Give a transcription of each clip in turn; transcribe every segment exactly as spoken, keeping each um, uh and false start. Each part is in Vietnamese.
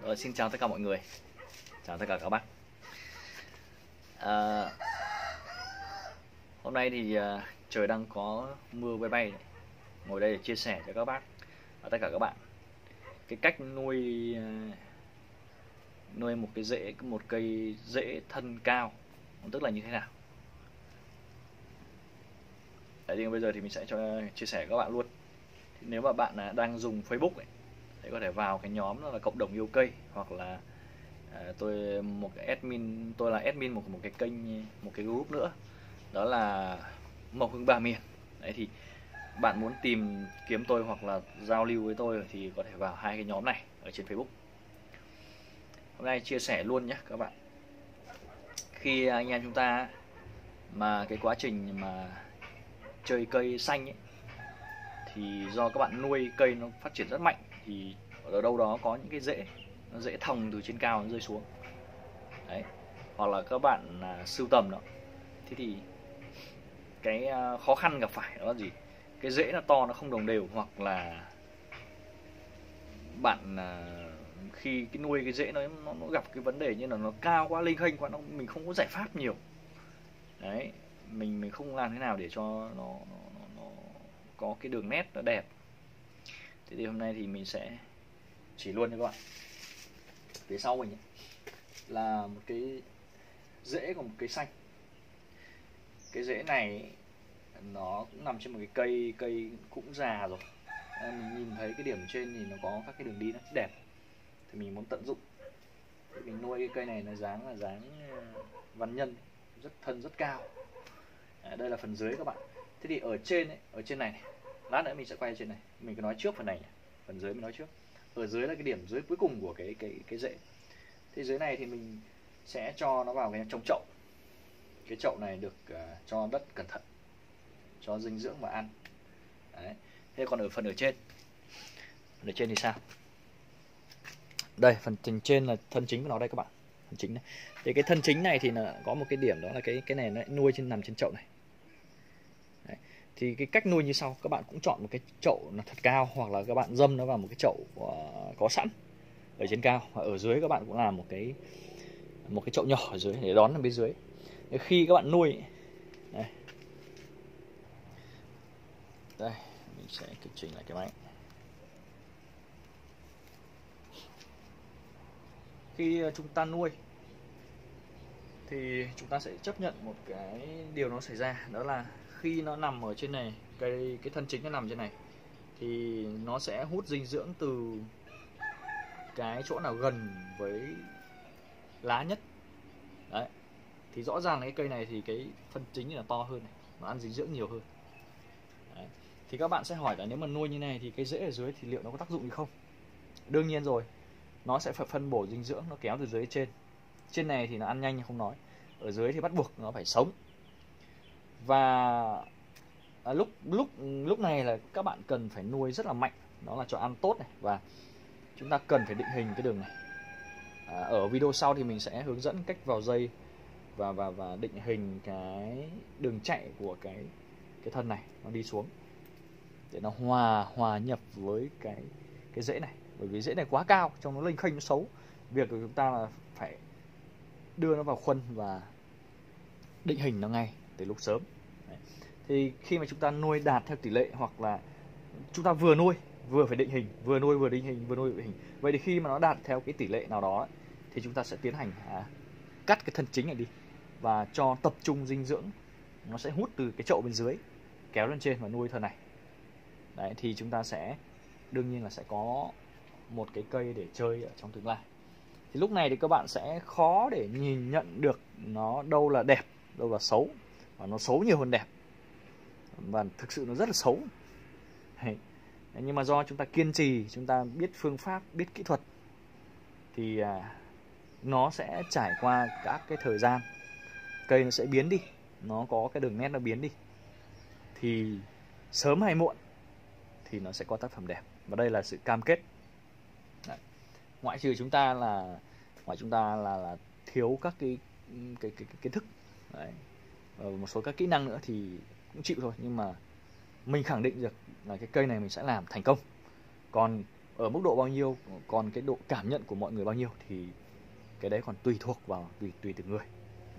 Ờ, xin chào tất cả mọi người, chào tất cả các bác. À, hôm nay thì uh, trời đang có mưa bay bay, ngồi đây để chia sẻ cho các bác và tất cả các bạn cái cách nuôi uh, nuôi một cái rễ một cây rễ thân cao, tức là như thế nào. Đấy, thì bây giờ thì mình sẽ cho chia sẻ các bạn luôn. Thì nếu mà bạn uh, đang dùng Facebook ấy, thì có thể vào cái nhóm đó là cộng đồng yêu cây, hoặc là à, tôi một cái admin tôi là admin một một cái kênh một cái group nữa, đó là Mộc Hưng Ba Miền. Đấy, thì bạn muốn tìm kiếm tôi hoặc là giao lưu với tôi thì có thể vào hai cái nhóm này ở trên Facebook. Hôm nay chia sẻ luôn nhé các bạn. Khi anh em chúng ta mà cái quá trình mà chơi cây xanh ấy, thì do các bạn nuôi cây nó phát triển rất mạnh, thì ở đâu đó có những cái rễ nó dễ thòng từ trên cao nó rơi xuống. Đấy, hoặc là các bạn à, sưu tầm đó, thế thì cái à, khó khăn gặp phải đó là gì? Cái rễ nó to, nó không đồng đều, hoặc là bạn à, khi cái nuôi cái rễ nó, nó nó gặp cái vấn đề như là nó cao quá, lênh khênh quá, nó mình không có giải pháp nhiều. Đấy, mình mình không làm thế nào để cho nó nó, nó, nó có cái đường nét nó đẹp. Thế thì hôm nay thì mình sẽ chỉ luôn cho các bạn. Phía sau mình ấy, là một cái rễ của một cây xanh. Cái rễ này nó cũng nằm trên một cái cây cây cũng già rồi. Mình nhìn thấy cái điểm trên thì nó có các cái đường đi nó đẹp, thì mình muốn tận dụng. Thì mình nuôi cái cây này là dáng là dáng văn nhân, rất thân rất cao. À, đây là phần dưới các bạn. Thế thì ở trên ấy, ở trên này, này lát nữa mình sẽ quay trên này, mình cứ nói trước phần này, phần dưới mình nói trước. Ở dưới là cái điểm dưới cuối cùng của cái cái cái rễ. Thế dưới này thì mình sẽ cho nó vào cái trong chậu. Cái chậu này được uh, cho đất cẩn thận, cho dinh dưỡng và ăn. Đấy. Thế còn ở phần ở trên, phần ở trên thì sao? Đây, phần trên là thân chính của nó đây các bạn. Thân chính này. Thì cái thân chính này thì là có một cái điểm, đó là cái cái này nó nuôi trên nằm trên chậu này. Đấy. Thì cái cách nuôi như sau, các bạn cũng chọn một cái chậu nó thật cao, hoặc là các bạn dâm nó vào một cái chậu uh, có sẵn ở trên cao, và ở dưới các bạn cũng làm một cái một cái chậu nhỏ ở dưới để đón ở bên dưới. Để khi các bạn nuôi, đây, đây mình sẽ kích chỉnh lại cái máy. Khi chúng ta nuôi thì chúng ta sẽ chấp nhận một cái điều nó xảy ra, đó là khi nó nằm ở trên này, cái cái thân chính nó nằm trên này, thì nó sẽ hút dinh dưỡng từ cái chỗ nào gần với lá nhất. Đấy, thì rõ ràng là cái cây này thì cái thân chính là to hơn này, nó ăn dinh dưỡng nhiều hơn. Đấy. Thì các bạn sẽ hỏi là nếu mà nuôi như này thì cái rễ ở dưới thì liệu nó có tác dụng gì không? Đương nhiên rồi, nó sẽ phải phân bổ dinh dưỡng, nó kéo từ dưới trên. Trên này thì nó ăn nhanh không nói, ở dưới thì bắt buộc nó phải sống. Và à, lúc lúc lúc này là các bạn cần phải nuôi rất là mạnh, đó là cho ăn tốt này, và chúng ta cần phải định hình cái đường này. À, ở video sau thì mình sẽ hướng dẫn cách vào dây và và và định hình cái đường chạy của cái cái thân này nó đi xuống, để nó hòa hòa nhập với cái cái rễ này. Bởi vì rễ này quá cao, trông nó lênh khênh, nó xấu. Việc của chúng ta là phải đưa nó vào khuôn và định hình nó ngay từ lúc sớm. Đấy. Thì khi mà chúng ta nuôi đạt theo tỷ lệ, hoặc là chúng ta vừa nuôi vừa phải định hình, vừa nuôi vừa định hình, vừa nuôi vừa định hình. Vậy thì khi mà nó đạt theo cái tỷ lệ nào đó thì chúng ta sẽ tiến hành à, cắt cái thân chính này đi và cho tập trung dinh dưỡng, nó sẽ hút từ cái chậu bên dưới kéo lên trên và nuôi thân này. Đấy, thì chúng ta sẽ đương nhiên là sẽ có một cái cây để chơi ở trong tương lai. Thì lúc này thì các bạn sẽ khó để nhìn nhận được nó đâu là đẹp, đâu là xấu, và nó xấu nhiều hơn đẹp, và thực sự nó rất là xấu. Đấy. Nhưng mà do chúng ta kiên trì, chúng ta biết phương pháp, biết kỹ thuật, thì à, nó sẽ trải qua các cái thời gian, cây nó sẽ biến đi, nó có cái đường nét nó biến đi, thì sớm hay muộn thì nó sẽ có tác phẩm đẹp. Và đây là sự cam kết. Đấy. Ngoại trừ chúng ta là ngoại chúng ta là, là thiếu các cái cái cái, cái kiến thức. Đấy. Và một số các kỹ năng nữa thì cũng chịu thôi, nhưng mà mình khẳng định được là cái cây này mình sẽ làm thành công. Còn ở mức độ bao nhiêu, còn cái độ cảm nhận của mọi người bao nhiêu thì cái đấy còn tùy thuộc vào tùy tùy từng người.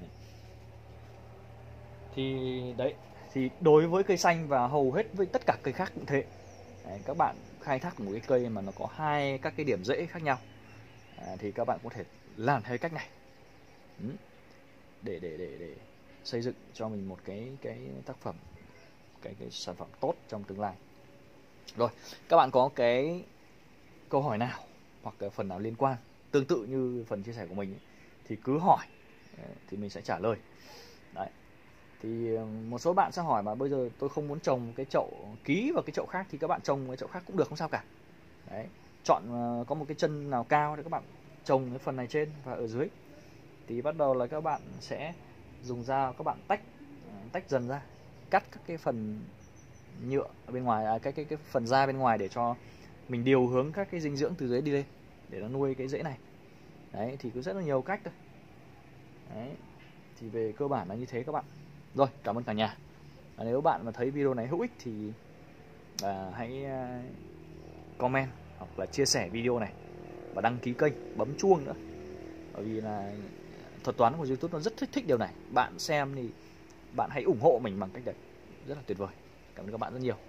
Thì đấy, thì đối với cây xanh và hầu hết với tất cả cây khác cũng thế. Đấy, các bạn khai thác một cái cây mà nó có hai các cái điểm rễ khác nhau, à, thì các bạn có thể làm theo cách này ừ. để để để để xây dựng cho mình một cái cái tác phẩm, cái cái sản phẩm tốt trong tương lai. Rồi, các bạn có cái câu hỏi nào hoặc cái phần nào liên quan tương tự như phần chia sẻ của mình ấy, thì cứ hỏi thì mình sẽ trả lời. Đấy. Thì một số bạn sẽ hỏi mà bây giờ tôi không muốn trồng cái chậu ký vào cái chậu khác thì các bạn trồng cái chậu khác cũng được, không sao cả. Đấy. Chọn có một cái chân nào cao thì các bạn trồng cái phần này trên và ở dưới. Thì bắt đầu là các bạn sẽ dùng dao các bạn tách tách dần ra, cắt các cái phần nhựa ở bên ngoài, à, cái cái cái phần da bên ngoài để cho mình điều hướng các cái dinh dưỡng từ dưới đi lên để nó nuôi cái rễ này. Đấy, thì có rất là nhiều cách thôi. Đấy, thì về cơ bản là như thế các bạn. Rồi, cảm ơn cả nhà. À, nếu bạn mà thấy video này hữu ích thì à, hãy à, comment hoặc là chia sẻ video này và đăng ký kênh, bấm chuông nữa. Bởi vì là thuật toán của YouTube nó rất thích thích điều này. Bạn xem thì bạn hãy ủng hộ mình bằng cách đấy, rất là tuyệt vời. Cảm ơn các bạn rất nhiều.